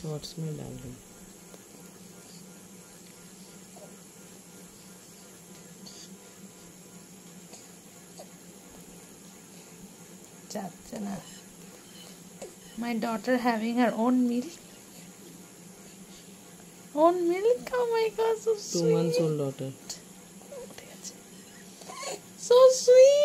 Shorts में डाल दूँ। My daughter having her own milk. Own milk? Oh my god, so sweet. 2 months old daughter. So sweet.